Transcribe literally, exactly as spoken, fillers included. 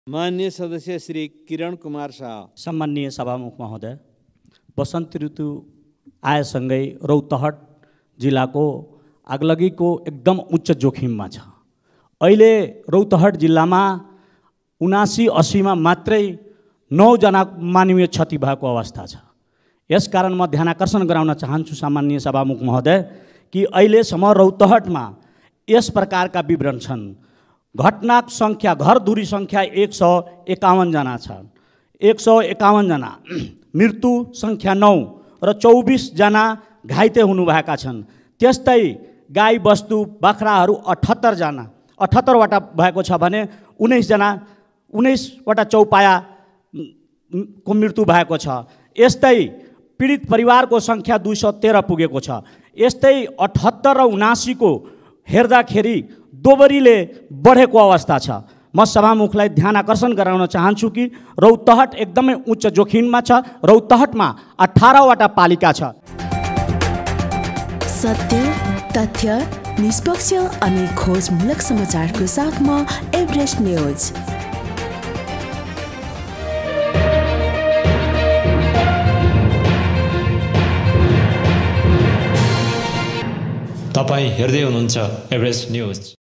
माननीय सदस्य श्री किरण कुमार शाह। सम्माननीय सभामुख महोदय, वसन्त ऋतु आएसँगै रौतहट जिल्लाको आगलगीको एकदम उच्च जोखिममा छ। अहिले रौतहट जिल्लामा उनासी अस्सीमा मात्रै नौजना मानवीय क्षति भएको अवस्था छ। यसकारण म ध्यानाकर्षण गराउन चाहन्छु सम्माननीय सभामुख महोदय कि अहिलेसम्म रौतहटमा यस प्रकारका विवरण छन्। घटना सङ्ख्या घर दूरी सङ्ख्या एक सौ एकाउन्न जना छ। एक सौ एकाउन्न जना मृत्यु सङ्ख्या नौ र चौबिस जना घाइते हुनुभएका छन्। त्यस्तै गाई बस्तु बाख्राहरू अठहत्तर जना अठहत्तरवटा भएको छ भने उन्नाइस जना उन्नाइसवटा चौपाया को मृत्यु भएको छ। यस्तै पीडित परिवारको सङ्ख्या दुई सौ तेह्र पुगेको छ। यस्तै अठहत्तर र उनासीको हेर्दाखेरि दोबरीले बढेको अवस्था छ। म सभामुखलाई ध्यान आकर्षण गराउन चाहन्छु कि रौतहट एकदमै उच्च जोखिममा छ। रौतहटमा अठारहवटा पालिका छ। सत्य, तथ्य, निष्पक्ष अनि खोजमूलक समाचारको साथमा एभरेस्ट न्यूज। तपाईं हेर्दै हुनुहुन्छ एभरेस्ट न्यूज।